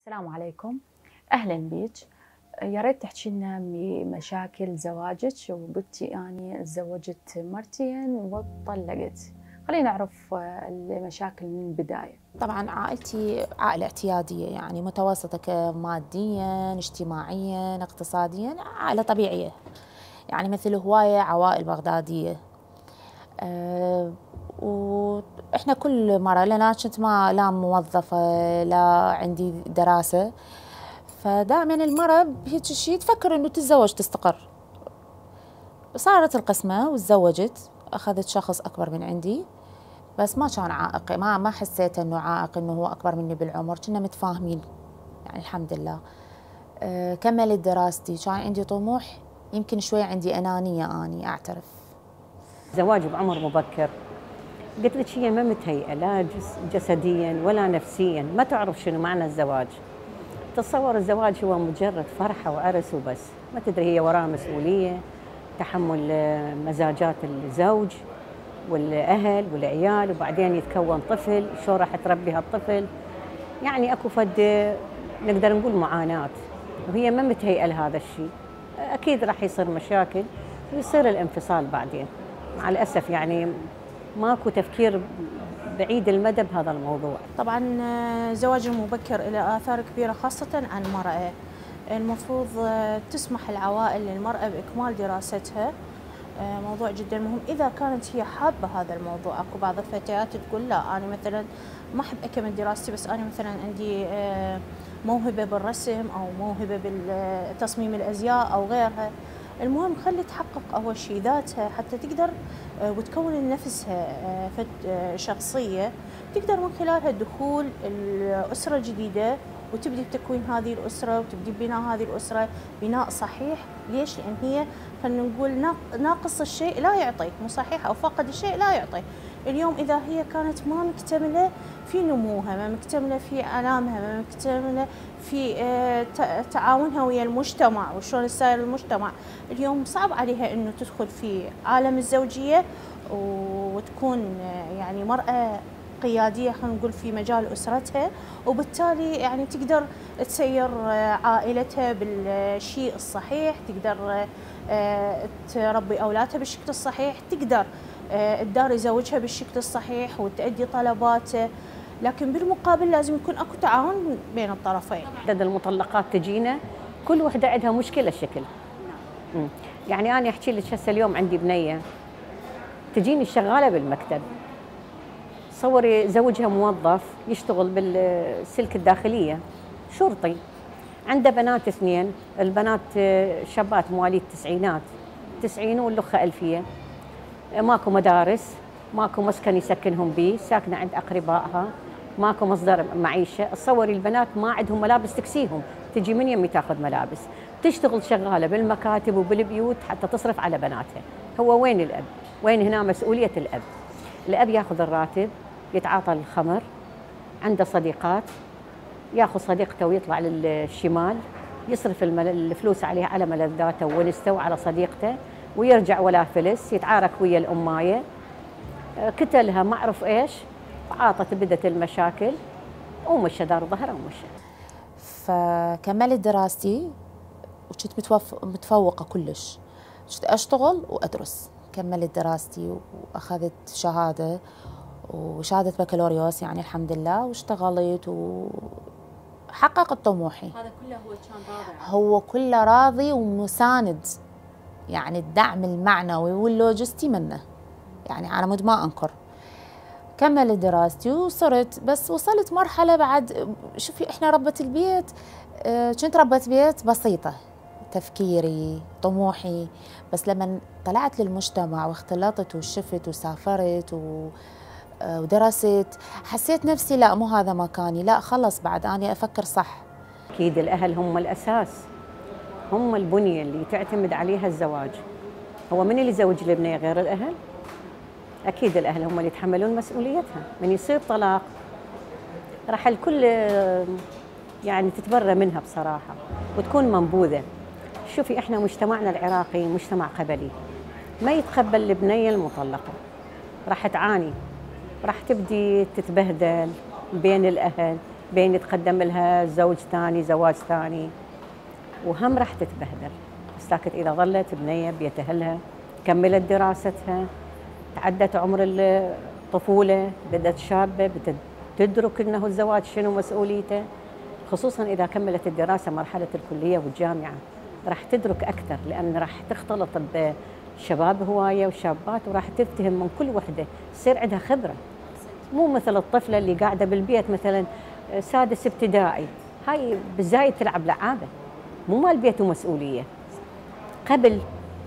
السلام عليكم، أهلا بيك. يا ريت تحكي لنا بمشاكل زواجك. وقلتي أني تزوجت مرتين وطلقت. خلينا نعرف المشاكل من البداية. طبعا عائلتي عائلة اعتيادية، يعني متوسطة ماديا اجتماعيا اقتصاديا، عائلة طبيعية يعني مثل هواية عوائل بغدادية. وإحنا كل مرة لأن كنت ما لا موظفة لا عندي دراسة، فدائما المرة بهيك شيء تفكر إنه تتزوج تستقر. صارت القسمة وتزوجت، أخذت شخص أكبر من عندي، بس ما كان عائق، ما حسيت انه عائق، انه هو اكبر مني بالعمر، كنا متفاهمين يعني الحمد لله. كملت دراستي، كان عندي طموح، يمكن شوي عندي انانيه اني اعترف. زواج بعمر مبكر، قلت لك هي ما متهيئه لا جسديا ولا نفسيا، ما تعرف شنو معنى الزواج. تصور الزواج هو مجرد فرحه وعرس وبس، ما تدري هي وراها مسؤوليه، تحمل مزاجات الزوج والاهل والعيال، وبعدين يتكون طفل، شو راح تربي هالطفل؟ يعني اكو فد نقدر نقول معاناه، وهي ما متهيئه لهذا الشيء. اكيد راح يصير مشاكل ويصير الانفصال بعدين، مع الاسف يعني ماكو تفكير بعيد المدى بهذا الموضوع. طبعا زواج المبكر له آثار كبيرة خاصة عن المرأة. المفروض تسمح العوائل للمرأة بإكمال دراستها، موضوع جدا مهم إذا كانت هي حابة هذا الموضوع. أكو بعض الفتيات تقول لا أنا مثلا ما أحب أكمل دراستي، بس أنا مثلا عندي موهبة بالرسم أو موهبة بالتصميم الأزياء أو غيرها. المهم خلي تحقق أول شيء ذاتها حتى تقدر وتكون لنفسها شخصية تقدر من خلالها دخول الأسرة الجديدة، وتبدي بتكوين هذه الأسرة وتبدي ببناء هذه الأسرة بناء صحيح. ليش؟ لأن هي خلينا نقول ناقص الشيء لا يعطي، مو صحيح، أو فاقد الشيء لا يعطي. اليوم إذا هي كانت ما مكتملة في نموها، ما مكتملة في علامها، ما مكتملة في تعاونها ويا المجتمع وشلون يساير المجتمع، اليوم صعب عليها إنه تدخل في عالم الزوجية وتكون يعني مرأة قيادية خلينا نقول في مجال أسرتها، وبالتالي يعني تقدر تسير عائلتها بالشيء الصحيح، تقدر تربي أولادها بالشكل الصحيح، تقدر تداري زوجها بالشكل الصحيح وتأدي طلباته. لكن بالمقابل لازم يكون اكو تعاون بين الطرفين. عدد المطلقات تجينا كل وحده عندها مشكله شكل. يعني انا احكي لك هسه اليوم عندي بنيه تجيني شغاله بالمكتب، تصوري زوجها موظف يشتغل بالسلك الداخليه شرطي، عنده بنات اثنين، البنات شابات مواليد التسعينات 90 واللخه ألفية، ماكو مدارس، ماكو مسكن يسكنهم به، ساكنه عند اقربائها، ماكو مصدر معيشه. تصوري البنات ما عندهم ملابس تكسيهم، تجي من يمي تاخذ ملابس، تشتغل شغاله بالمكاتب وبالبيوت حتى تصرف على بناتها. هو وين الاب؟ وين هنا مسؤوليه الاب؟ الاب ياخذ الراتب، يتعاطى الخمر، عنده صديقات، ياخذ صديقته ويطلع للشمال، يصرف الفلوس عليها على ملذاته وونسته وعلى صديقته، ويرجع ولا فلس، يتعارك ويا الامايه، كتلها ما اعرف ايش، عاطت بدت المشاكل ومشى دار ظهره ومشى. فكملت دراستي وكنت متفوقة كلش، كنت أشتغل وأدرس. كملت دراستي وأخذت شهادة وشهادة بكالوريوس يعني الحمد لله، واشتغلت وحققت طموحي. هذا كله هو كان راضي؟ هو كله راضي ومساند، يعني الدعم المعنوي واللوجستي منه، يعني على مود ما أنكر. كملت دراستي وصرت، بس وصلت مرحلة بعد، شوفي احنا ربة البيت، كنت ربة بيت بسيطة، تفكيري طموحي، بس لما طلعت للمجتمع واختلطت وشفت وسافرت ودرست، حسيت نفسي لا مو هذا مكاني، لا خلص بعد أنا أفكر صح. أكيد الأهل هم الأساس، هم البنية اللي تعتمد عليها الزواج. هو من اللي يزوج البنية غير الأهل؟ أكيد الأهل هم اللي يتحملون مسؤوليتها. من يصير طلاق راح الكل يعني تتبرى منها بصراحة وتكون منبوذة. شوفي احنا مجتمعنا العراقي مجتمع قبلي، ما يتقبل البنية المطلقة، راح تعاني، راح تبدي تتبهدل بين الأهل، بين يتقدم لها زوج ثاني زواج ثاني، وهم راح تتبهدل. بس لكن إذا ظلت بنية بيت أهلها، كملت دراستها، تعدت عمر الطفولة، بدأت شابة، بدأت تدرك أنه الزواج شنو مسؤوليته، خصوصا إذا كملت الدراسة مرحلة الكلية والجامعة، راح تدرك أكثر، لأن راح تختلط بشباب هواية وشابات، وراح تفتهم من كل وحدة، يصير عندها خبرة. مو مثل الطفلة اللي قاعدة بالبيت مثلا سادس ابتدائي، هاي بالزايد تلعب لعابة، مو مال بيت ومسؤولية. قبل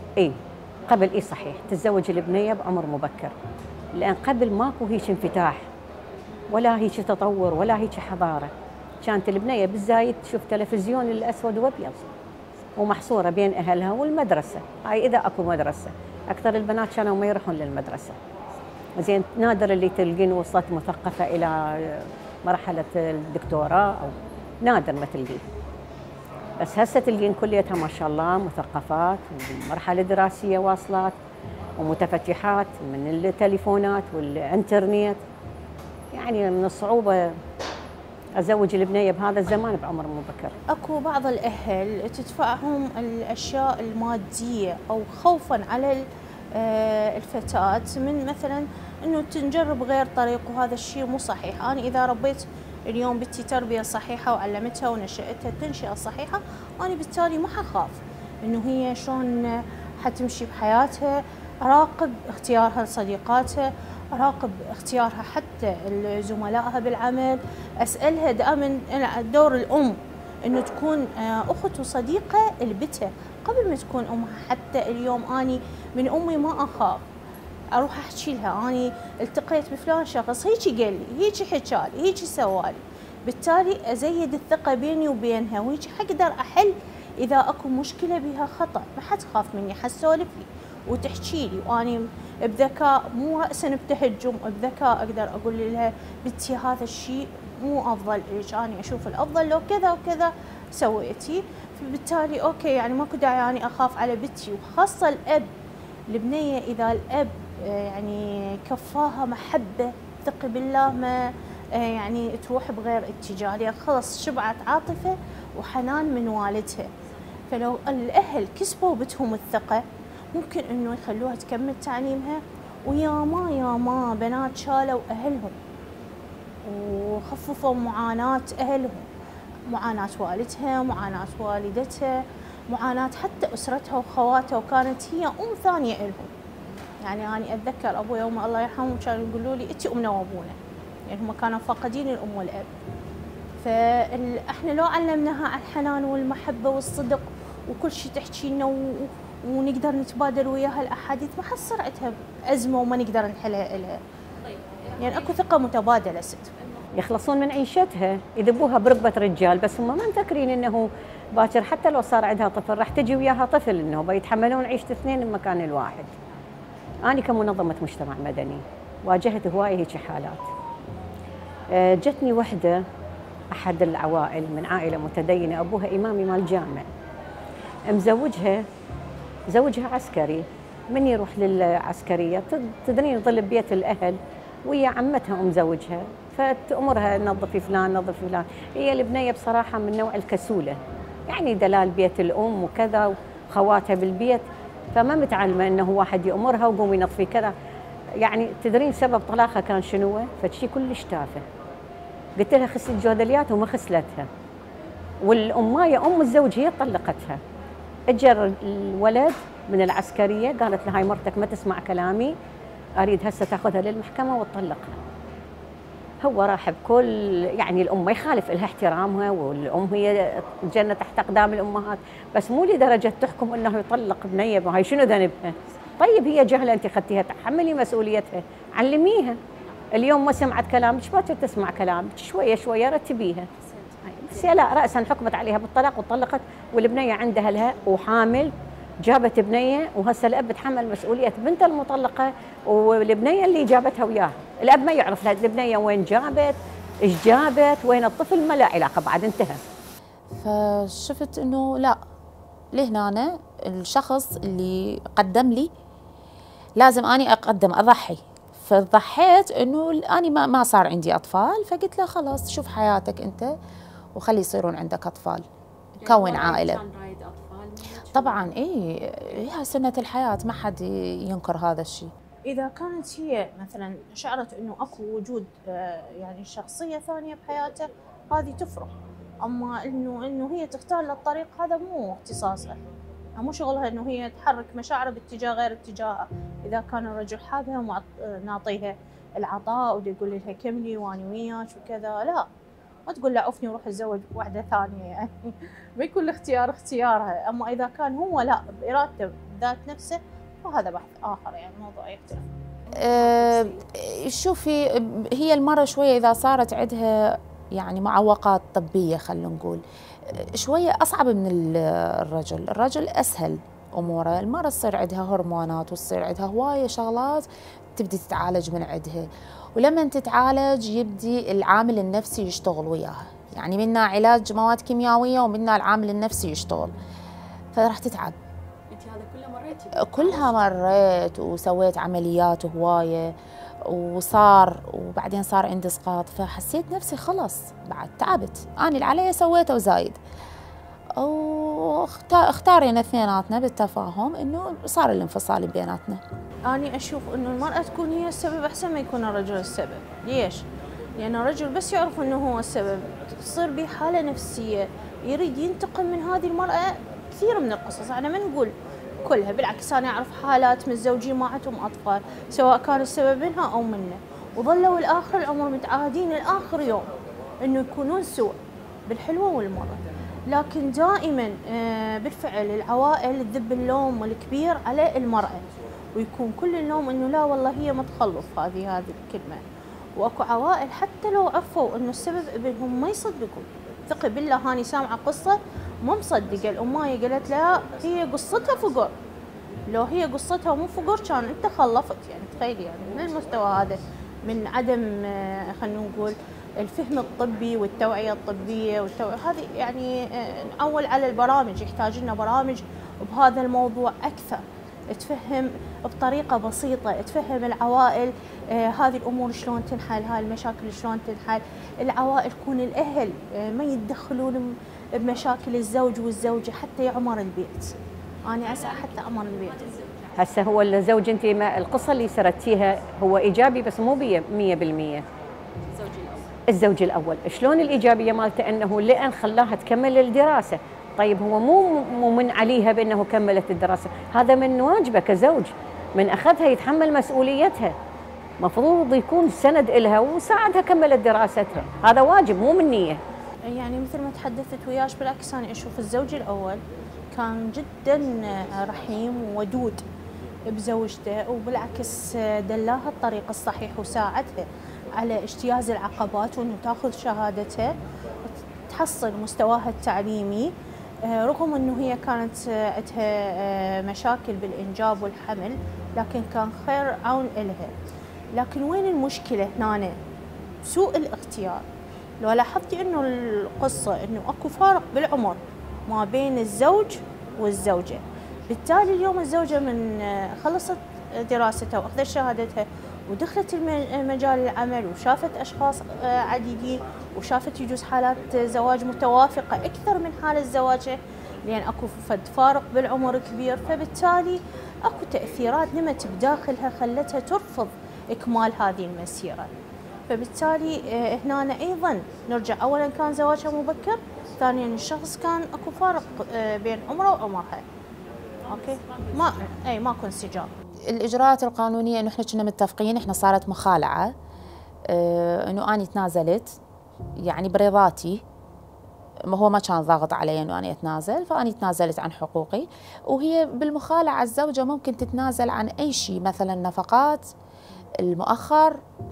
صحيح تتزوج البنية بعمر مبكر، لأن قبل ماكو هيك انفتاح ولا هيك تطور ولا هيك حضارة. كانت البنية بالزايد تشوف تلفزيون الأسود وأبيض ومحصورة بين أهلها والمدرسة، هاي إذا أكو مدرسة. أكثر البنات كانوا ما يروحون للمدرسة، زين نادر اللي تلقين وصلت مثقفة إلى مرحلة الدكتوراه، أو نادر ما تلقين. بس هسه تلقين كليتها ما شاء الله مثقفات ومرحلة دراسية واصلات ومتفتحات من التليفونات والإنترنت. يعني من الصعوبة أزوج البنية بهذا الزمان بعمر مبكر. اكو بعض الاهل تدفعهم الاشياء الماديه او خوفا على الفتاه من مثلا انه تنجرب غير طريق، وهذا الشيء مو صحيح. انا اذا ربيت اليوم بنتي تربيه صحيحه وعلمتها ونشأتها التنشئه الصحيحه، انا بالتالي ما حخاف انه هي شلون حتمشي بحياتها. اراقب اختيارها لصديقاتها، اراقب اختيارها حتى زملائها بالعمل، اسالها دائما. دور الام انه تكون اخت وصديقه لبتها قبل ما تكون امها. حتى اليوم اني من امي ما اخاف، اروح احكي لها اني التقيت بفلان شخص، هيك قال لي، هيك حكالي، هيك سوالي. بالتالي ازيد الثقه بيني وبينها، وهيك اقدر احل اذا اكو مشكله بها خطا. ما حد تخاف مني، حتسولف لي وتحكي لي، واني بذكاء مو راسا بتهجم، بذكاء اقدر اقول لها بنتي هذا الشيء مو افضل لك، انا اشوف الافضل لو كذا وكذا سويتي. فبالتالي اوكي، يعني ماكو داعي اني اخاف على بنتي. وخاصه الاب، البنيه اذا الاب يعني كفاها محبه، ثقي بالله ما يعني تروح بغير اتجاه، لان خلص شبعت عاطفه وحنان من والدها. فلو الاهل كسبوا بتهم الثقه ممكن انه يخلوها تكمل تعليمها. ويا ما بنات شالوا اهلهم وخففوا معاناه اهلهم، معاناه والدها، معاناه والدتها، معاناه حتى اسرتها وخواتها، وكانت هي ام ثانيه لهم. يعني انا اتذكر ابوي وامي الله يرحمهم كانوا يقولوا لي انت امنا وابونا، يعني هم كانوا فاقدين الام والاب. فاحنا لو علمناها على الحنان والمحبه والصدق وكل شيء تحكي لنا ونقدر نتبادل وياها الاحاديث، ما حتصير عندها ازمه وما نقدر نحلها لها. يعني اكو ثقه متبادله ست. يخلصون من عيشتها، يذبوها بربة رجال، بس هم ما مفكرين انه باكر حتى لو صار عندها طفل راح تجي وياها طفل، انه بيتحملون عيشة اثنين بمكان الواحد. انا كمنظمة مجتمع مدني واجهت هواية هيك حالات. جتني وحدة احد العوائل من عائلة متدينة، ابوها امامي مال جامع، زوجها عسكري. من يروح للعسكرية تدرين يظل ببيت الأهل ويا عمتها زوجها، فتأمرها نظفي فلان نظفي فلان. هي البنية بصراحة من نوع الكسولة، يعني دلال بيت الأم وكذا وخواتها بالبيت، فما متعلمة أنه واحد يأمرها وقومي نظفي كذا. يعني تدرين سبب طلاقها كان شنو؟ فشي كلش تافه. قلت لها خسي الجودليات وما خسلتها، والأماية أم الزوج هي طلقتها. اجر الولد من العسكريه، قالت له هاي مرتك ما تسمع كلامي، اريد هسه تاخذها للمحكمه وتطلقها. هو راح بكل، يعني الام ما يخالف لها احترامها، والام هي الجنه تحت اقدام الامهات، بس مو لدرجه تحكم انه يطلق بنيه، هاي شنو ذنبها؟ طيب هي جهله انت اخذتيها، تحملي مسؤوليتها، علميها. اليوم ما سمعت كلامك باكر تسمع كلامك، شويه شويه رتبيها. بس لا، راسا حكمت عليها بالطلاق وطلقت، والبنيه عندها لها وحامل، جابت بنيه، وهسه الاب تحمل مسؤوليه بنت المطلقه والبنيه اللي جابتها وياه. الاب ما يعرف البنيه وين جابت، ايش جابت، وين الطفل، ما له علاقه، بعد انتهى. فشفت انه لا، لهنا أنا الشخص اللي قدم لي لازم اني اقدم اضحي. فضحيت انه اني ما صار عندي اطفال، فقلت له خلاص شوف حياتك انت وخلي يصيرون عندك اطفال، كون عائله. كان رايد اطفال؟ طبعا هي سنه الحياه، ما حد ينكر هذا الشيء. إذا كانت هي مثلا شعرت إنه أكو وجود يعني شخصية ثانية بحياته، هذه تفرق. أما إنه هي تختار للطريق، هذا مو اختصاصها، مو شغلها إنه هي تحرك مشاعرها باتجاه غير اتجاهها. إذا كان الرجل حابها نعطيها العطاء ودي يقول لها كملي وأنا وياك وكذا، لا، ما تقول لا عفني وروح اتزوج واحدة ثانية يعني. ما يكون الاختيار اختيارها. أما إذا كان هو لا بإرادته بذات نفسه، فهذا بحث آخر، يعني موضوع يختلف. شوفي، هي المرة شوية إذا صارت عندها يعني معوقات طبية، خلينا نقول شوية أصعب من الرجل أسهل أموره. المرة تصير عندها هرمونات وتصير عندها هواية شغلات تبدي تتعالج من عندها، ولما تتعالج يبدي العامل النفسي يشتغل وياها، يعني منا علاج مواد كيميائية ومنا العامل النفسي يشتغل، فراح تتعب. انت هذا كله مريتي؟ كلها مريت وسويت عمليات هواية وبعدين صار عندي اسقاط، فحسيت نفسي خلص بعد تعبت. أنا اللي علي سويته وزايد، واختارينا اثنيناتنا بالتفاهم انه صار الانفصال بيناتنا. أنا أشوف إنه المرأة تكون هي السبب أحسن ما يكون الرجل السبب. ليش؟ لأن الرجل بس يعرف إنه هو السبب تصير به حالة نفسية، يريد ينتقم من هذه المرأة. كثير من القصص، أنا ما نقول كلها، بالعكس أنا أعرف حالات متزوجين ما عندهم أطفال، سواء كان السبب منها أو منه، وظلوا لآخر العمر متعاهدين لآخر يوم إنه يكونون سوء بالحلوة والمرة. لكن دائما بالفعل العوائل تذب اللوم الكبير على المرأة، ويكون كل اللوم انه لا والله هي متخلف. هذه الكلمة. واكو عوائل حتى لو عفوا انه السبب ابنهم ما يصدقوا. ثقي بالله هاني سامعة قصة ما مصدقة، الأماية قالت لها هي قصتها فقر، لو هي قصتها مو فقر كان انت خلفت. يعني تخيلي يعني من المستوى هذا من عدم خلينا نقول الفهم الطبي والتوعية الطبية هذه يعني نعول على البرامج، يحتاج لنا برامج بهذا الموضوع أكثر، تفهم بطريقة بسيطة، تفهم العوائل هذه الأمور شلون تنحل، هاي المشاكل شلون تنحل. العوائل تكون الأهل ما يتدخلون بمشاكل الزوج والزوجة حتى يعمر البيت. أنا أسعى حتى أعمر البيت. هسه هو الزوج انت القصة اللي سردتيها هو إيجابي بس مو 100%. الزوج الأول شلون الإيجابية مالته أنه لأن خلاها تكمل الدراسة. طيب هو مو من عليها بأنه كملت الدراسة، هذا من واجبه كزوج، من أخذها يتحمل مسؤوليتها، مفروض يكون سند إلها وساعدها كملت دراستها، هذا واجب مو من نية. يعني مثل ما تحدثت وياش، بالعكس أنا أشوف الزوج الأول كان جدا رحيم وودود بزوجته، وبالعكس دلاها الطريق الصحيح وساعدها على اجتياز العقبات وانه تاخذ شهادتها تحصل مستواها التعليمي، رغم انه هي كانت عندها مشاكل بالانجاب والحمل، لكن كان خير عون لها. لكن وين المشكله هنا؟ سوء الاختيار. لو لاحظتي انه القصه انه اكو فارق بالعمر ما بين الزوج والزوجه، بالتالي اليوم الزوجه من خلصت دراستها واخذت شهادتها ودخلت مجال العمل وشافت أشخاص عديدين وشافت يجوز حالات زواج متوافقة أكثر من حالة زواجه، لأن أكو فارق بالعمر كبير، فبالتالي أكو تأثيرات نمت بداخلها خلتها ترفض إكمال هذه المسيرة. فبالتالي هنا أيضا نرجع، أولا كان زواجها مبكر، ثانيا الشخص كان أكو فارق بين عمره وعمرها. أوكي، ماكو انسجام. الإجراءات القانونية إنه إحنا كنا متفقين، إحنا صارت مخالعة، إنه أنا تنازلت يعني برضاتي، هو ما كان ضاغط علي إنه أنا أتنازل، فأنا تنازلت عن حقوقي. وهي بالمخالعة الزوجة ممكن تتنازل عن أي شيء، مثلا نفقات، المؤخر،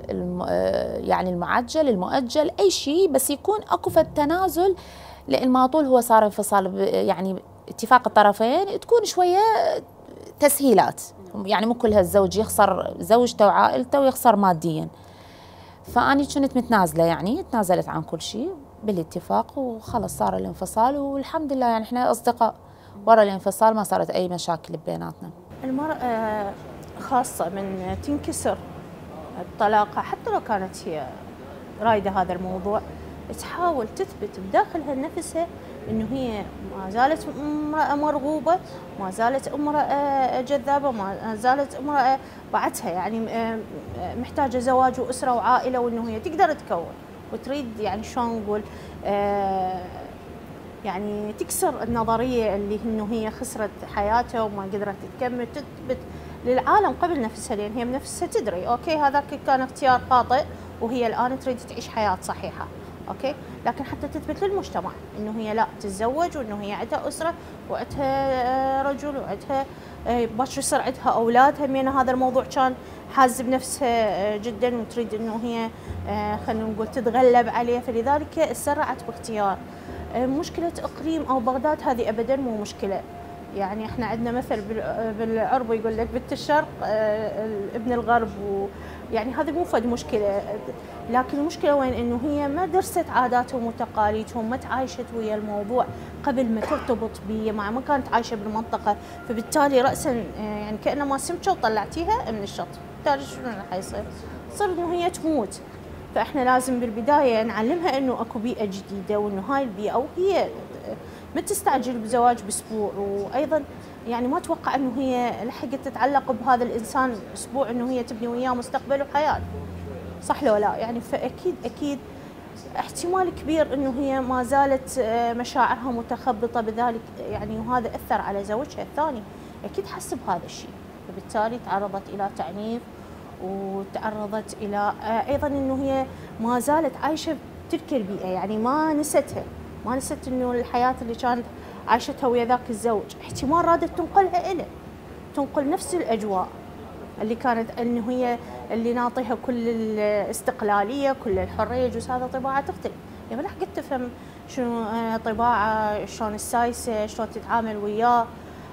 يعني المعجل، المؤجل، أي شيء، بس يكون أكو في التنازل، لأن ما طول هو صار انفصال يعني اتفاق الطرفين، تكون شوية تسهيلات، يعني مو كلها الزوج يخسر زوجته وعائلته ويخسر ماديا. فأني كنت متنازلة، يعني تنازلت عن كل شيء بالاتفاق وخلص صار الانفصال، والحمد لله يعني احنا أصدقاء ورا الانفصال، ما صارت أي مشاكل بيناتنا. المرأة خاصة من تنكسر الطلاق، حتى لو كانت هي رايدة هذا الموضوع، تحاول تثبت بداخلها نفسها انه هي ما زالت امرأة مرغوبة، ما زالت امرأة جذابة، ما زالت امرأة بعدها يعني محتاجة زواج وأسرة وعائلة، وانه هي تقدر تكون وتريد يعني شلون نقول يعني تكسر النظرية اللي انه هي خسرت حياتها وما قدرت تكمل، تثبت للعالم قبل نفسها، لان هي بنفسها تدري اوكي هذاك كان اختيار خاطئ وهي الان تريد تعيش حياة صحيحة، اوكي، لكن حتى تثبت للمجتمع انه هي لا تتزوج وانه هي عندها اسرة وعندها رجل وعندها باش يصير عندها اولاد، همين هذا الموضوع كان حاز بنفسها جدا وتريد انه هي خلينا نقول تتغلب عليه، فلذلك سرعت باختيار. مشكلة اقليم او بغداد هذه ابدا مو مشكلة، يعني احنا عندنا مثل بالعرب يقول لك بنت الشرق ابن الغرب، يعني هذه مو فد مشكله، لكن المشكله وين انه هي ما درست عاداتهم وتقاليدهم، ما تعايشت ويا الموضوع قبل ما ترتبط به، مع ما كانت عايشه بالمنطقه، فبالتالي راسا يعني كانما سمكه وطلعتيها من الشط، بالتالي شنو راح يصير؟ تصير انه هي تموت. فاحنا لازم بالبدايه نعلمها انه اكو بيئه جديده، وانه هاي البيئه وهي ما تستعجل بزواج باسبوع، وايضا يعني ما اتوقع انه هي لحقت تتعلق بهذا الانسان اسبوع انه هي تبني وياه مستقبل وحياه، صح لو لا؟ يعني فاكيد اكيد احتمال كبير انه هي ما زالت مشاعرها متخبطه بذلك، يعني وهذا اثر على زوجها الثاني، اكيد حس بهذا الشيء، فبالتالي تعرضت الى تعنيف وتعرضت الى ايضا انه هي ما زالت عايشه بتلك البيئه، يعني ما نستها، ما نسيت انه الحياه اللي كانت عاشتها ويا ذاك الزوج، احتمال رادت تنقلها إله، تنقل نفس الاجواء اللي كانت انه هي اللي نعطيها كل الاستقلاليه، كل الحريه، يجوز هذا طباعها تختلف، يعني ما حقت تفهم شنو طباعه، شلون السايسه، شلون تتعامل وياه،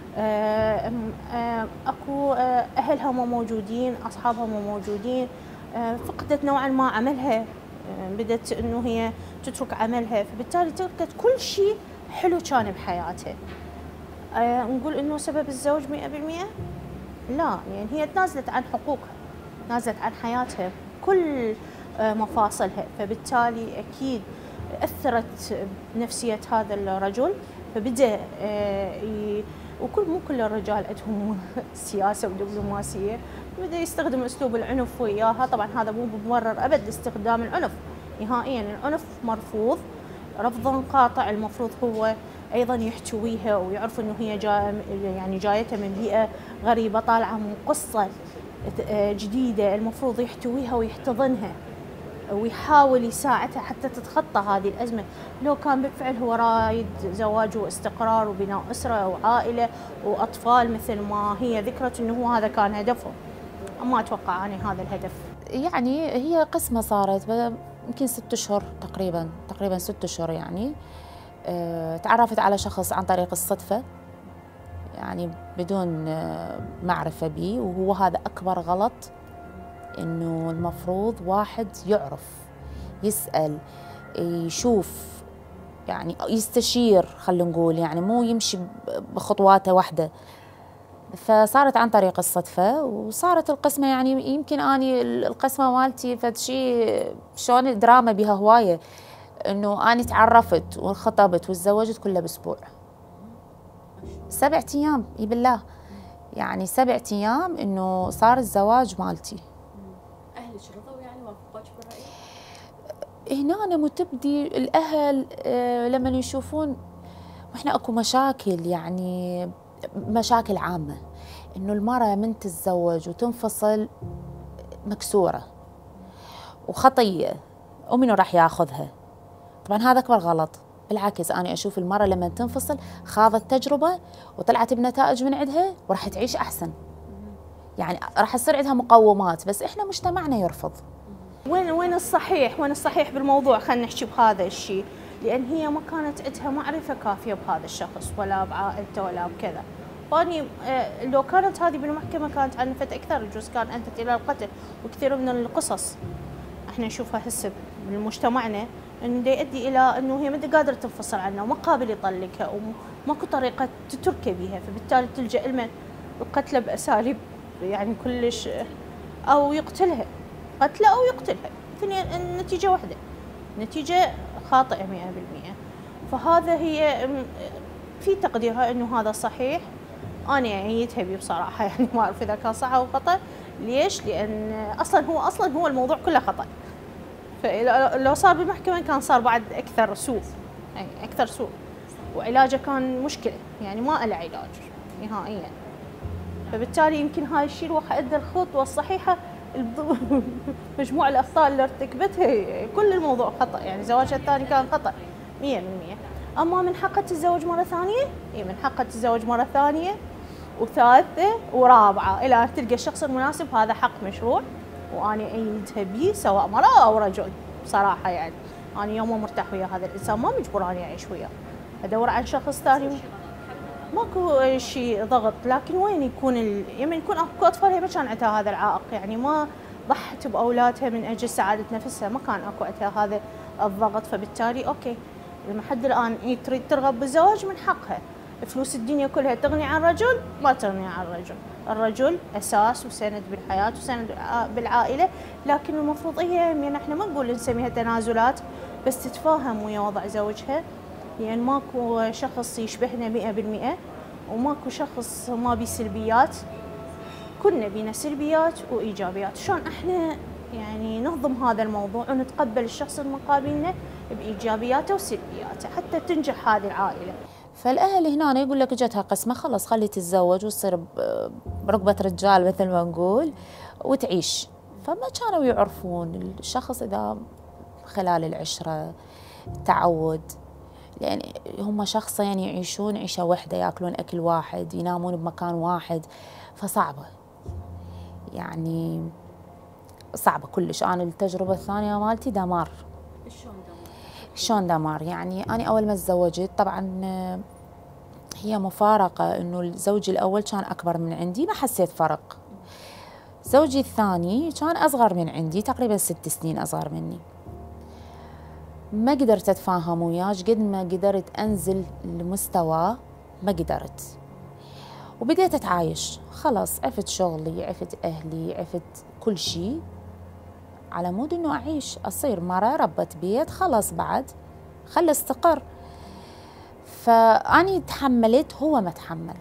اكو اهلها مو موجودين، اصحابها مو موجودين، فقدت نوعا ما عملها، بدت انه هي تترك عملها، فبالتالي تركت كل شيء حلو كان بحياتها. نقول انه سبب الزوج 100%؟ لا، يعني هي تنازلت عن حقوقها، تنازلت عن حياتها كل مفاصلها، فبالتالي اكيد اثرت بنفسيه هذا الرجل، فبدا مو كل الرجال عندهم سياسه ودبلوماسيه، بدا يستخدم اسلوب العنف وياها، طبعا هذا مو مبرر ابد لاستخدام العنف نهائيا، العنف مرفوض رفضا قاطع، المفروض هو ايضا يحتويها ويعرف انه هي يعني جايتها من بيئه غريبه، طالعه من قصه جديده، المفروض يحتويها ويحتضنها ويحاول يساعدها حتى تتخطى هذه الازمه، لو كان بالفعل هو رايد زواج واستقرار وبناء اسره وعائله واطفال مثل ما هي ذكرت انه هو هذا كان هدفه، ما اتوقع اني هذا الهدف. يعني هي قسمه صارت يمكن 6 أشهر تقريبا 6 أشهر، يعني تعرفت على شخص عن طريق الصدفة، يعني بدون معرفة به، وهو هذا أكبر غلط، إنه المفروض واحد يعرف، يسأل، يشوف، يعني يستشير، خلينا نقول، يعني مو يمشي بخطواته واحدة. فصارت عن طريق الصدفة وصارت القسمة، يعني يمكن أني القسمة مالتي فد شيء شلون دراما بها هواية، إنه أني تعرفت وانخطبت وتزوجت كله بأسبوع، 7 أيام، إي بالله، يعني 7 أيام إنه صار الزواج مالتي. أهلك رضوا يعني وافقوك بالرأي؟ هنا أنا متبدي الأهل لما يشوفون، وإحنا أكو مشاكل، يعني مشاكل عامة، إنه المرأة من تتزوج وتنفصل مكسورة وخطية، ومنو راح ياخذها؟ طبعا هذا أكبر غلط. بالعكس أنا أشوف المرأة لما تنفصل خاضت تجربة وطلعت بنتائج من عندها وراح تعيش أحسن، يعني راح يصير عندها مقومات، بس إحنا مجتمعنا يرفض. وين الصحيح؟ وين الصحيح بالموضوع؟ خلينا نحكي بهذا الشيء، لأن هي ما كانت عندها معرفة كافية بهذا الشخص ولا بعائلته ولا بكذا، فاني لو كانت هذه بالمحكمة كانت عنفت أكثر، يجوز كان أنتت إلى القتل، وكثير من القصص احنا نشوفها هسه بمجتمعنا انه يؤدي الى انه هي ما قادره تنفصل عنه وما قابل يطلقها وماكو طريقه تتركه بها، فبالتالي تلجا لمن؟ القتله باساليب يعني كلش، او يقتلها يقتله أو يقتلها، النتيجة واحدة، نتيجة خاطئة 100%. فهذا هي في تقديرها إنه هذا صحيح، أنا أيدها بيه بصراحة، يعني ما أعرف إذا كان صح أو خطأ. ليش؟ لأن أصلا هو الموضوع كله خطأ، فلو صار بالمحكمة كان صار بعد أكثر سوء، يعني أكثر سوء، وعلاجه كان مشكلة، يعني ما له علاج نهائيا. فبالتالي يمكن هاي الشيء الواحد أدى الخطوة الصحيحة مجموع الأخطاء اللي ارتكبتها، كل الموضوع خطأ، يعني زواجها الثاني كان خطأ 100%. أما من حقها تتزوج مرة ثانية، من حقها تتزوج مرة ثانية وثالثة ورابعة إلى أن تلقى الشخص المناسب، هذا حق مشروع وأنا أيدها بيه سواء مرأة أو رجل بصراحة. يعني أنا يوم ما مرتاح ويا هذا الإنسان ما مجبراني أعيش وياه، أدور عن شخص ثاني. ماكو شيء ضغط، لكن وين يكون يعني يكون اكو اطفال هي ما كان عندها هذا العائق، يعني ما ضحت باولادها من اجل سعاده نفسها، ما كان اكو عندها هذا الضغط. فبالتالي اوكي لما حد الان هي تريد ترغب بالزواج من حقها. فلوس الدنيا كلها تغني عن رجل؟ ما تغني عن رجل، الرجل اساس وسند بالحياه وسند بالعائله، لكن المفروض هي يعني احنا ما نقول نسميها تنازلات، بس تتفاهم ويا وضع زوجها. يعني ماكو شخص يشبهنا 100%، وماكو شخص ما بيه سلبيات، كلنا بينا سلبيات وايجابيات. شلون احنا يعني نهضم هذا الموضوع ونتقبل الشخص المقابلنا بايجابياته وسلبياته حتى تنجح هذه العائله. فالاهل هنا يقول لك اجتها قسمه خلص خلي تتزوج وتصير بركبه رجال مثل ما نقول وتعيش. فما كانوا يعرفون الشخص اذا خلال العشره تعود، لأن هم شخصين يعيشون عيشة واحدة، ياكلون أكل واحد، ينامون بمكان واحد، فصعبة يعني صعبة كلش. أنا التجربة الثانية مالتي دمار. شلون دمار؟ يعني أنا أول ما تزوجت طبعا هي مفارقة، إنه الزوج الأول كان أكبر من عندي ما حسيت فرق، زوجي الثاني كان أصغر من عندي تقريبا 6 سنين أصغر مني. ما قدرت أتفاهم وياه، قد ما قدرت أنزل لمستواه ما قدرت، وبديت أتعايش. خلاص عفت شغلي، عفت أهلي، عفت كل شيء، على مود إنه أعيش أصير مرة ربة بيت. خلاص بعد خلى استقر. فأني تحملت، هو ما تحمل.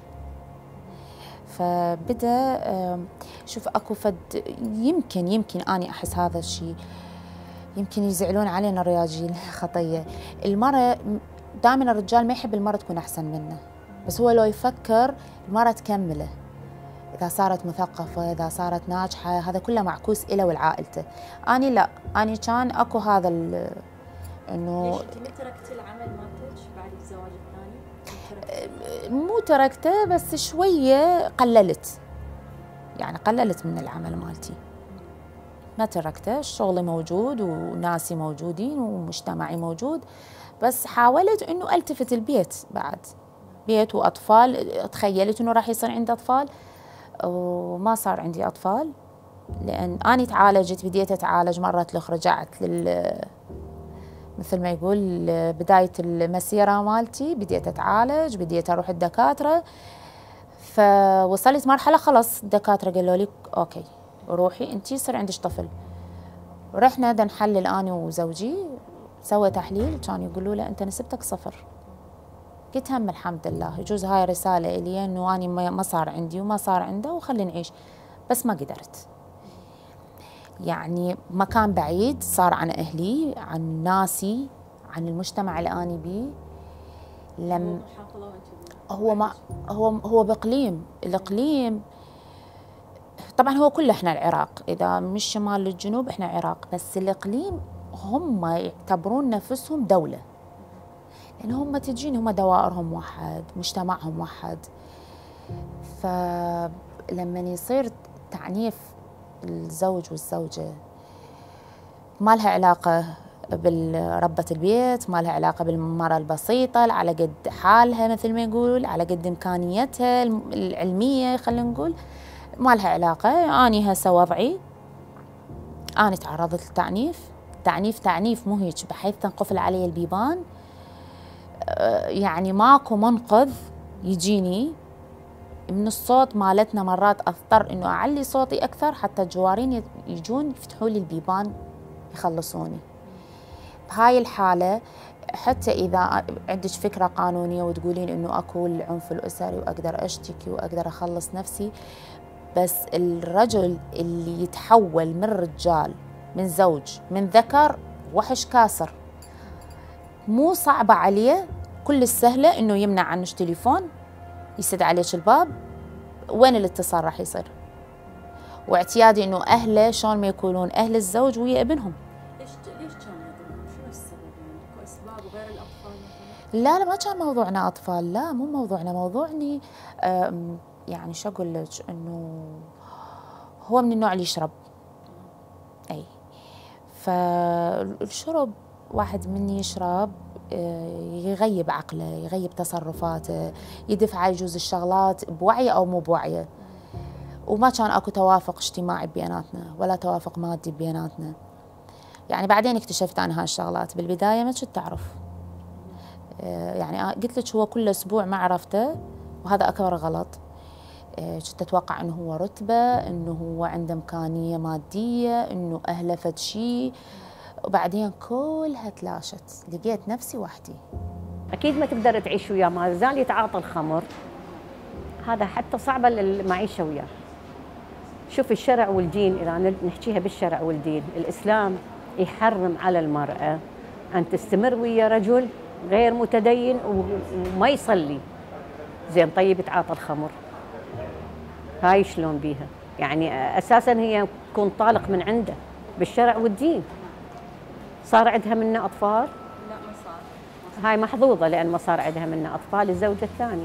فبدأ شوف أكو فد يمكن أني أحس هذا الشيء يمكن يزعلون علينا الرجال خطية. المرأة دائما الرجال ما يحب المرأة تكون أحسن منه، بس هو لو يفكر المرأة تكمله، إذا صارت مثقفة، إذا صارت ناجحة، هذا كله معكوس إله ولعائلته. أنا لا، أنا كان أكو هذا إنه ليش أنت ما تركتي العمل مالتك بعد الزواج الثاني؟ مو تركته، بس شوية قللت، يعني قللت من العمل مالتي، ما تركته. الشغل موجود وناسي موجودين ومجتمعي موجود، بس حاولت انه التفت البيت، بعد بيت واطفال. تخيلت انه راح يصير عندي اطفال وما صار عندي اطفال، لان اني تعالجت، بديت اتعالج مرات الاخرى، رجعت مثل ما يقول بدايه المسيره مالتي، بديت اتعالج، بديت اروح الدكاتره. فوصلت مرحله خلص الدكاتره قالوا لي اوكي روحي انتي يصير عندك طفل. ورحنا دا نحلل انا وزوجي، سوى تحليل، كانوا يقولوا له انت نسبتك 0. قلت هم الحمد لله، يجوز هاي رساله الي انه اني ما صار عندي وما صار عنده وخلي نعيش. بس ما قدرت، يعني مكان بعيد، صار عن اهلي، عن ناسي، عن المجتمع اللي اني بيه. هو باقليم، الاقليم طبعا هو كله احنا العراق، اذا مش شمال للجنوب احنا عراق، بس الاقليم هم يعتبرون نفسهم دوله، لان هم تجين هم دوائرهم واحد، مجتمعهم واحد. فلما يصير تعنيف الزوج والزوجه، ما لها علاقه بربة البيت، ما لها علاقه بالمراه البسيطه على قد حالها مثل ما يقول، على قد امكانياتها العلميه خلينا نقول، ما لها علاقة. أنا هسه وضعي، أنا تعرضت للتعنيف، تعنيف مو هيك بحيث تنقفل علي البيبان، يعني ماكو منقذ يجيني من الصوت مالتنا مرات أضطر إنه أعلي صوتي أكثر حتى الجوارين يجون يفتحوا لي البيبان يخلصوني. بهاي الحالة حتى إذا عندك فكرة قانونية وتقولين إنه أكو العنف الأسري وأقدر أشتكي وأقدر أخلص نفسي، بس الرجل اللي يتحول من رجال، من زوج، من ذكر وحش كاسر، مو صعبة عليه، كل السهلة إنه يمنع عنك تليفون، يسد عليك الباب، وين الاتصال راح يصير؟ واعتيادي إنه أهله شلون ما يكونون أهل الزوج ويا ابنهم. ليش كان هذا؟ شنو السبب يعني؟ اسباب غير الاطفال مثلا؟ لا ما كان موضوعنا أطفال، لا مو موضوعنا، موضوعني يعني شو أقول لك، إنه هو من النوع اللي يشرب. أي فالشرب واحد مني يشرب يغيب عقله، يغيب تصرفاته، يدفع يجوز الشغلات بوعي أو مو بوعيه، وما كان أكو توافق اجتماعي بيناتنا ولا توافق مادي بيناتنا. يعني بعدين اكتشفت أنا هاي الشغلات، بالبداية ما كنت أعرف. يعني قلت لك هو كل أسبوع ما عرفته، وهذا أكبر غلط. كنت أتوقع إنه هو رتبة، إنه هو عنده إمكانية مادية، إنه أهله فد شي، وبعدين كلها تلاشت، لقيت نفسي وحدي. اكيد ما تقدر تعيش وياه، ما زال يتعاطى الخمر، هذا حتى صعبه المعيشه وياه. شوف الشرع والدين، اذا نحكيها بالشرع والدين، الاسلام يحرم على المراه ان تستمر ويا رجل غير متدين وما يصلي. زين طيب يتعاطى الخمر، هاي شلون بيها؟ يعني اساسا هي تكون طالق من عنده بالشرع والدين. صار عندها منا اطفال؟ لا ما صار. هاي محظوظه لان ما صار عندها منا اطفال. الزوجه الثانيه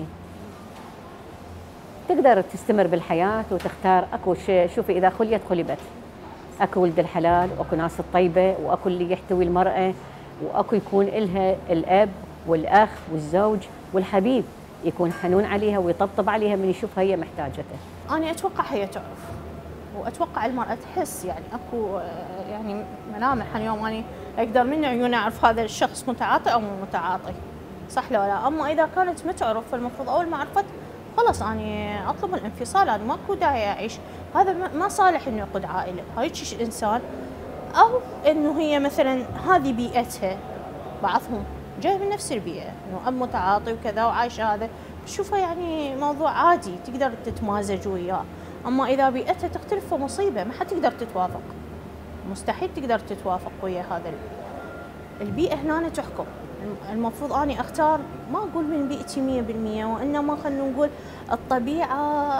تقدر تستمر بالحياه وتختار. اكو شيء، شوفي اذا خليت خلبت، اكو ولد الحلال واكو ناس الطيبه واكو اللي يحتوي المراه واكو يكون لها الاب والاخ والزوج والحبيب يكون حنون عليها ويطبطب عليها من يشوفها هي محتاجته. أنا أتوقع هي تعرف، وأتوقع المرأة تحس، يعني أكو يعني ملامح. اليوم أنا أقدر من عيوني أعرف هذا الشخص متعاطي أو مو متعاطي، صح لو لا؟ أما إذا كانت ما تعرف فالمفروض أول ما عرفت خلاص أنا أطلب الانفصال، أنا ماكو داعي أعيش، هذا ما صالح إنه يقود عائلة، هاي إنسان. أو إنه هي مثلا هذه بيئتها، بعضهم جاي من نفس البيئة، إنه أب متعاطي وكذا وعايش هذا، تشوفه يعني موضوع عادي تقدر تتمازج وياه. أما إذا بيئتها تختلف فمصيبة، ما حتقدر تتوافق، مستحيل تقدر تتوافق ويا هذا البيئة. هنا تحكم. المفروض أني أختار، ما أقول من بيئتي 100%، وإنما خلينا نقول الطبيعة،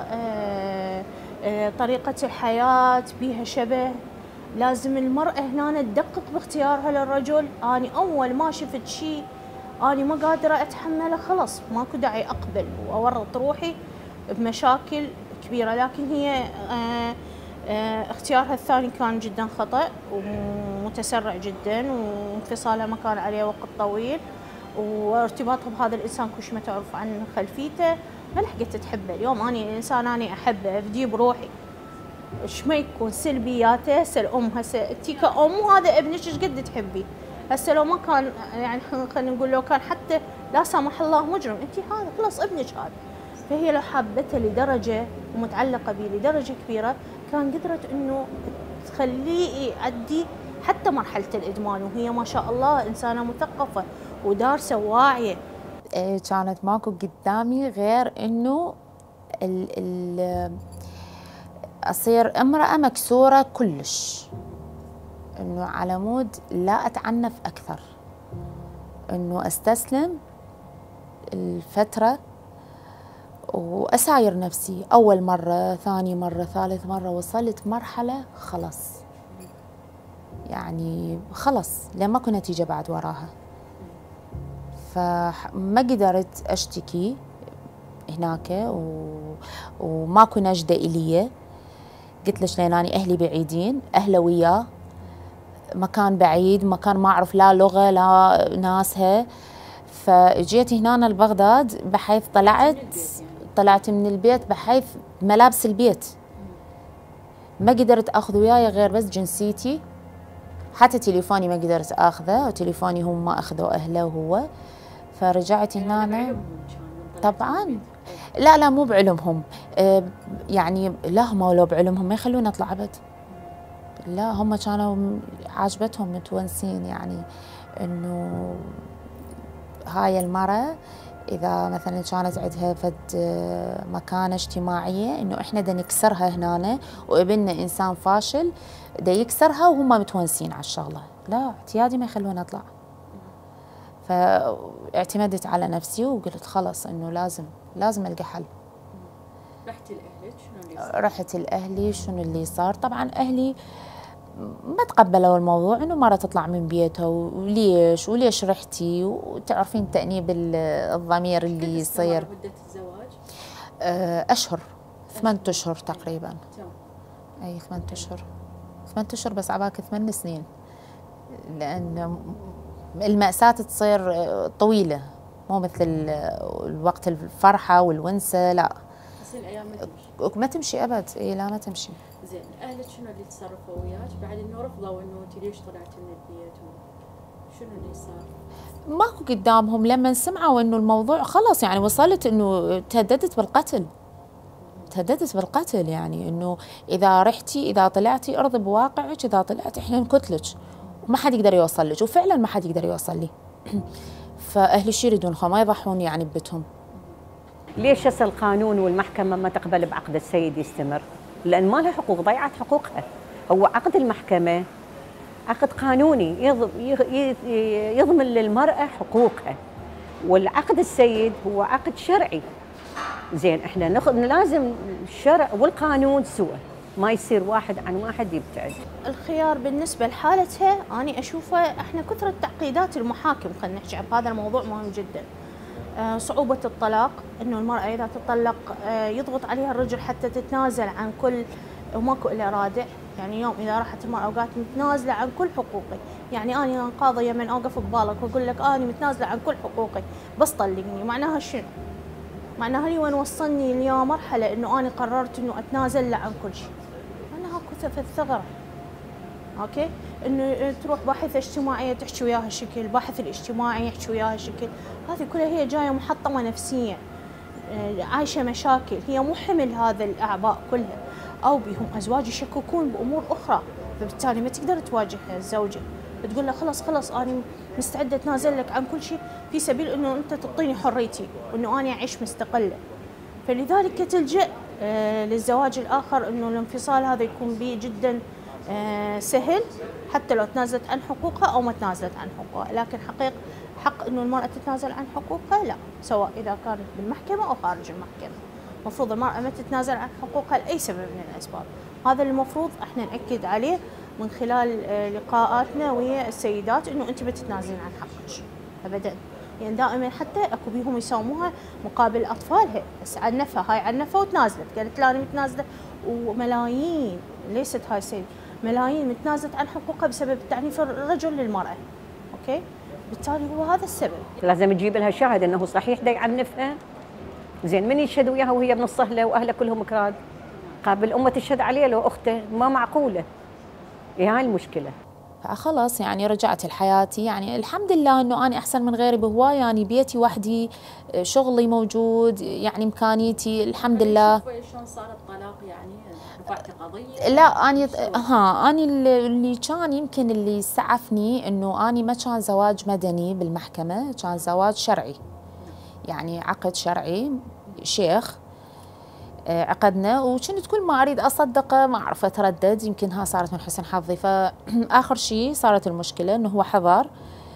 طريقة الحياة بيها شبه. لازم المرأة هنا تدقق باختيارها للرجل. أنا أول ما شفت شيء أنا ما قادرة أتحمله خلاص ماكو داعي أقبل وأورط روحي بمشاكل كبيرة. لكن هي اختيارها الثاني كان جدا خطأ ومتسرع جدا، وانفصالها ما كان عليه وقت طويل، وارتباطها بهذا الإنسان كلش ما تعرف عن خلفيته، ما لحقت تحبه. اليوم أنا إنسان أنا أحبه أفديه بروحي، ايش ما يكون سلبياته. هسه الام، هسه انتي كأم وهذا ابنك ايش قد تحبيه. هسه لو ما كان يعني خلينا نقول لو كان حتى لا سمح الله مجرم، انتي هذا خلاص ابنك هذا. فهي لو حابته لدرجه ومتعلقه به لدرجه كبيره كان قدرت انه تخليه يعدي حتى مرحله الادمان، وهي ما شاء الله انسانه مثقفه ودارسه وواعيه. كانت ماكو قدامي غير انه أصير امرأة مكسورة كلش، إنه على مود لا أتعنف أكثر، إنه أستسلم الفترة وأساير نفسي. أول مرة، ثاني مرة، ثالث مرة، وصلت مرحلة خلص، يعني خلص لما ماكو نتيجة بعد وراها. فما قدرت أشتكي هناك وماكو نجدة إلي. قلت ليش لأنني أهلي بعيدين، أهله وياه مكان بعيد، مكان ما أعرف لا لغة لا ناسها. فجيت هنا لبغداد بحيث طلعت من البيت بحيث ملابس البيت. ما قدرت أخذ وياي غير بس جنسيتي، حتى تليفوني ما قدرت أخذه، وتليفوني هم ما أخذوا أهله وهو. فرجعت هنا طبعا لا مو بعلمهم، يعني لا هم لو بعلمهم ما يخلونا نطلع أبد. لا هم كانوا عاجبتهم متونسين، يعني إنه هاي المرة إذا مثلا كانت عندها فد مكانة اجتماعية إنه إحنا دا نكسرها هنا، وابننا إنسان فاشل دا يكسرها وهم متونسين على الشغلة. لا اعتيادي ما يخلونا نطلع. فاعتمدت على نفسي وقلت خلص إنه لازم ألقى حل. رحت لأهلك شنو اللي صار؟ رحت لأهلي شنو اللي صار. طبعا أهلي ما تقبلوا الموضوع إنه مرة تطلع من بيتها، وليش رحتي، وتعرفين تأنيب الضمير اللي يصير. مدة الزواج؟ أشهر، 8 أشهر تقريبا. أي 8 أشهر. 8 أشهر بس عباك 8 سنين، لأن المأساة تصير طويلة، مو مثل الوقت الفرحة والونسة. لا بس الأيام ما تمشي أبد. إيه لا ما تمشي. زين أهلك شنو اللي تصرفوا وياك بعد إنه رفضوا إنه أنت ليش طلعتي من البيت شنو اللي صار؟ ماكو قدامهم. لما سمعوا إنه الموضوع خلاص يعني وصلت إنه تهددت بالقتل، يعني إنه إذا رحتي إذا طلعتي أرضي بواقعك، إذا طلعتي إحنا نقتلك وما حد يقدر يوصل لك. وفعلا ما حد يقدر يوصل لي. فأهلي شو يريدون؟ ما يضحون يعني ببيتهم. ليش هسه القانون والمحكمة ما تقبل بعقد السيد يستمر؟ لأن ما لها حقوق، ضيعت حقوقها. هو عقد المحكمة عقد قانوني يضمن للمرأة حقوقها، والعقد السيد هو عقد شرعي. زين احنا لازم الشرع والقانون سوا، ما يصير واحد عن واحد يبتعد. الخيار بالنسبة لحالتها أنا أشوفه احنا كثرة تعقيدات المحاكم، خلينا نحكي بهذا الموضوع مهم جدا. صعوبة الطلاق، انه المرأة إذا تطلق يضغط عليها الرجل حتى تتنازل عن كل، وماكو إلا رادع. يعني يوم إذا راحت المرأة وقالت متنازلة عن كل حقوقي، يعني أنا قاضية من أوقف ببالك وأقول لك أنا متنازلة عن كل حقوقي بس طلقني، معناها شنو؟ معناها لي وين وصلني اليوم مرحلة إنه أنا قررت إنه أتنازل له عن كل شيء. معناها كثف الثغرة. اوكي، انه تروح باحثه اجتماعيه تحكي وياها شكل، باحث الاجتماعي يحكي وياها شكل، هذه كلها هي جايه محطمه نفسيا، عايشه مشاكل، هي مو حمل هذا الاعباء كلها، او بهم ازواج يشككون بامور اخرى، فبالتالي ما تقدر تواجه الزوجه، بتقول له خلاص انا مستعده اتنازل لك عن كل شيء في سبيل انه انت تعطيني حريتي وانه انا اعيش مستقله. فلذلك تلجأ للزواج الاخر، انه الانفصال هذا يكون به جدا سهل، حتى لو تنازلت عن حقوقها او ما تنازلت عن حقوقها. لكن حق انه المراه تتنازل عن حقوقها لا، سواء اذا كانت بالمحكمه او خارج المحكمه. المفروض المراه ما تتنازل عن حقوقها لاي سبب من الاسباب. هذا المفروض احنا ناكد عليه من خلال لقاءاتنا ويا السيدات، انه انت بتتنازلين عن حقك ابدا. يعني دائما حتى اكو بيهم يساوموها مقابل اطفالها، بس عنفها، هاي عنفها وتنازلت، قالت لا انا متنازله. وملايين، ليست هاي السيدة، ملايين متنازلت عن حقوقها بسبب تعنيف الرجل للمرأة. اوكي؟ بالتالي هو هذا السبب. لازم تجيب لها شاهد انه صحيح دا يعنفها. زين من يشهد وياها وهي من الصهله واهلها كلهم كراد؟ قابل امه تشهد عليه لو اخته، ما معقوله. هاي المشكله. فخلاص يعني رجعت لحياتي، يعني الحمد لله انه انا احسن من غيري بهواي، يعني بيتي وحدي، شغلي موجود، يعني امكانيتي الحمد لله. شلون صار الطلاق يعني؟ رفعتي قضيه؟ لا اني اللي كان يمكن اللي سعفني انه اني ما كان زواج مدني بالمحكمه، كان زواج شرعي. يعني عقد شرعي، شيخ عقدنا، وكنت كل ما اريد اصدقه ما اعرف اتردد، يمكن ها صارت من حسن حظي. فاخر شيء صارت المشكله انه هو حضر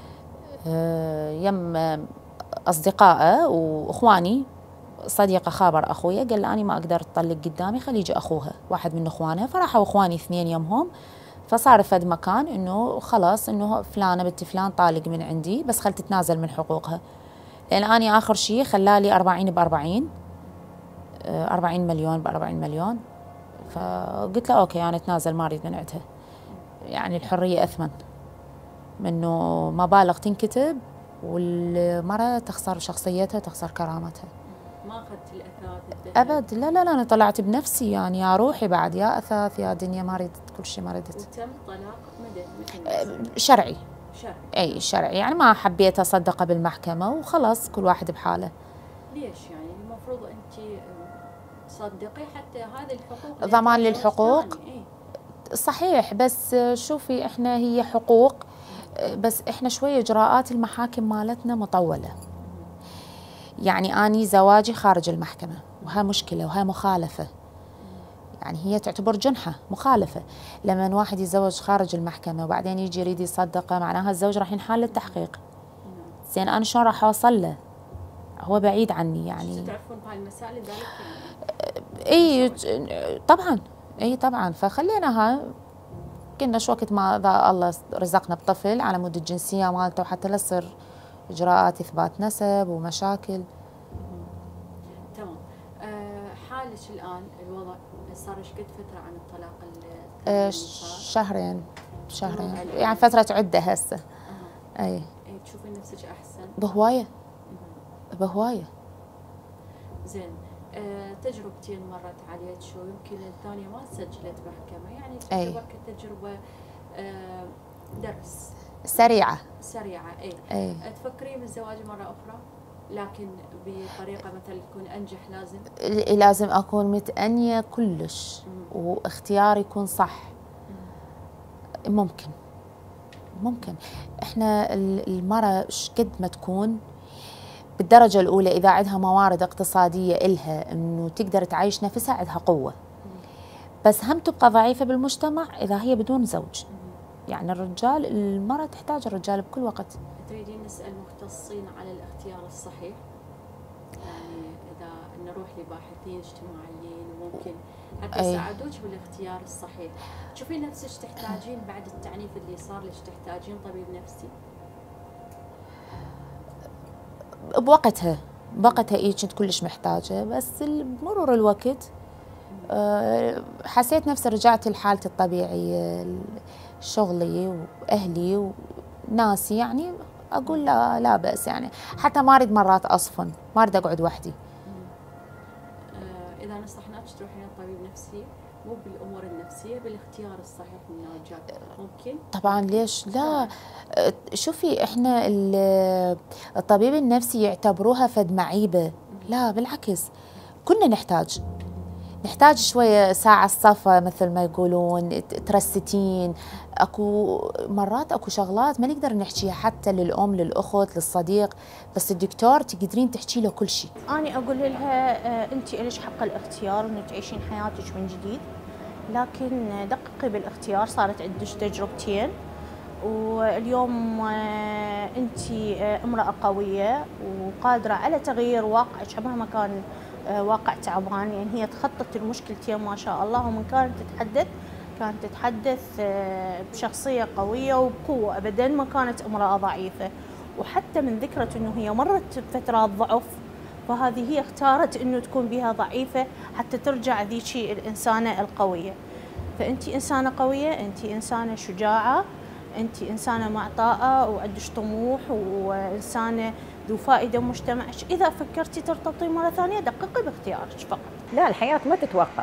يم اصدقائه واخواني، صديقه خابر اخويا قال لي انا ما اقدر اطلق قدامي، خلي يجي اخوها واحد من اخوانها. فراحوا اخواني 2 يمهم، فصار فد مكان انه خلاص انه فلانه بنت فلان طالق من عندي، بس خل تتنازل من حقوقها. لان اني اخر شيء خلالي 40 ب40، 40 مليون ب40 مليون. فقلت له اوكي انا اتنازل، ما اريد من عندها. يعني الحريه اثمن من انه مبالغ تنكتب والمراه تخسر شخصيتها، تخسر كرامتها. ما اخذت الاثاث الذهب؟ ابد، لا انا طلعت بنفسي، يعني يا روحي بعد، يا اثاث يا دنيا، ما ردت كل شيء ما ردت. وتم طلاق مدني شرعي. شرعي. اي شرعي، يعني ما حبيت اصدقه بالمحكمه وخلاص كل واحد بحاله. ليش يعني المفروض انت تصدقي حتى هذه الحقوق ضمان للحقوق إيه؟ صحيح، بس شوفي احنا هي حقوق، بس احنا شويه اجراءات المحاكم مالتنا مطوله. يعني اني زواجي خارج المحكمه، وهي مشكله وهي مخالفه. يعني هي تعتبر جنحه مخالفه. لما واحد يتزوج خارج المحكمه وبعدين يجي يريد يصدقه، معناها الزوج راح ينحال للتحقيق. زين انا شلون راح اوصل له؟ هو بعيد عني يعني. تعرفون بهاي المسائل ذلك؟ اي طبعا، اي طبعا. فخليناها كنا شو وقت ما الله رزقنا بطفل على مود الجنسيه مالته، وحتى لا تصير اجراءات اثبات نسب ومشاكل. تمام. حالك الان الوضع صار ايش قد فتره عن الطلاق؟ شهرين يعني فتره عده هسه. اي تشوفين نفسك احسن؟ بهوايه بهوايه. زين. تجربتين مرت عليك شو يمكن الثانيه ما سجلت محكمه، يعني تعتبر كتجربه درس سريعه. اي تفكرين بالزواج مره اخرى لكن بطريقه مثلا تكون انجح؟ لازم اكون متأنية كلش واختياري يكون صح. ممكن احنا المرأة قد ما تكون بالدرجة الأولى إذا عندها موارد اقتصادية إلها إنه تقدر تعيش نفسها، عندها قوة. بس هم تبقى ضعيفة بالمجتمع إذا هي بدون زوج. يعني المرأة تحتاج الرجال بكل وقت. تريدين نسأل مختصين على الاختيار الصحيح؟ يعني إذا نروح لباحثين اجتماعيين ممكن حتى يساعدوك بالاختيار الصحيح. تشوفين نفسك تحتاجين بعد التعنيف اللي صار لك تحتاجين طبيب نفسي؟ بوقتها كنت كلش محتاجة، بس بمرور الوقت حسيت نفسي رجعت لحالتي الطبيعية، شغلي وأهلي وناسي. يعني أقول لا بأس، يعني حتى ما أريد مرات أصفن، ما أريد أقعد وحدي. إذا نصحناك تروحين لطبيب نفسي مو بالأمور النفسية، بالاختيار الصحيح من الرجال ممكن؟ طبعا ليش لا. شوفي احنا الطبيب النفسي يعتبروها فد معيبة. لا بالعكس، كنا نحتاج شوية ساعة الصفا مثل ما يقولون، ترستين. اكو شغلات ما نقدر نحكيها حتى للأم للأخت للصديق، بس الدكتور تقدرين تحكي له كل شيء. أنا أقول لها أنت إليش حق الاختيار إنك تعيشين حياتك من جديد، لكن دققي بالاختيار. صارت عندك تجربتين، واليوم أنت امرأة قوية وقادرة على تغيير واقعك مهما كان واقع تعبان. يعني هي تخطت المشكلتين ما شاء الله، ومن كانت تتحدث بشخصية قوية وبقوة، أبدا ما كانت امرأة ضعيفة. وحتى من ذكرت أنه هي مرت بفترات ضعف، فهذه هي اختارت أنه تكون بها ضعيفة حتى ترجع ذيك الإنسانة القوية. فأنت إنسانة قوية، أنت إنسانة شجاعة، أنت إنسانة معطاءة وعندك طموح وإنسانة ذو فائدة مجتمعك. إذا فكرتي ترتبطي مرة ثانية دققي باختيارك فقط. لا، الحياة ما تتوقف،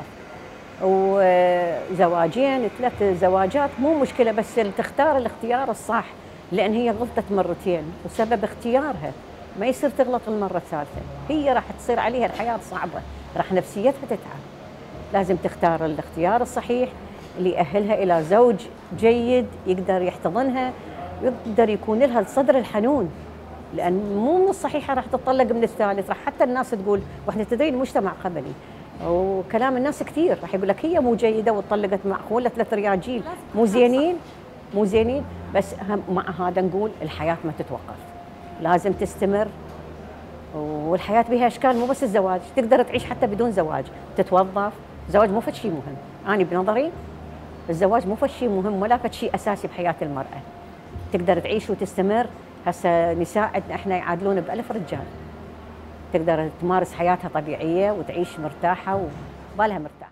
وزواجين 3 زواجات مو مشكلة، بس تختار الاختيار الصح، لأن هي غلطت مرتين وسبب اختيارها ما يصير تغلط المرة الثالثة. هي راح تصير عليها الحياة صعبة، راح نفسيتها تتعب. لازم تختار الاختيار الصحيح اللي يأهلها إلى زوج جيد يقدر يحتضنها، يقدر يكون لها الصدر الحنون، لأن مو من الصحيحة راح تطلق من الثالث. راح حتى الناس تقول، واحنا تدرين المجتمع قبلي وكلام الناس كثير، راح يقول لك هي مو جيدة وطلقت مع ولا 3 رياجيل مو زينين. بس مع هذا نقول الحياة ما تتوقف، لازم تستمر. والحياة بها أشكال، مو بس الزواج، تقدر تعيش حتى بدون زواج، تتوظف. الزواج مو فد شيء مهم، أنا بنظري الزواج مو فد شيء مهم ولا فد شيء أساسي بحياة المرأة. تقدر تعيش وتستمر. هسه نساء احنا يعادلون ب1000 رجال، تقدر تمارس حياتها طبيعية وتعيش مرتاحة وبالها مرتاحة.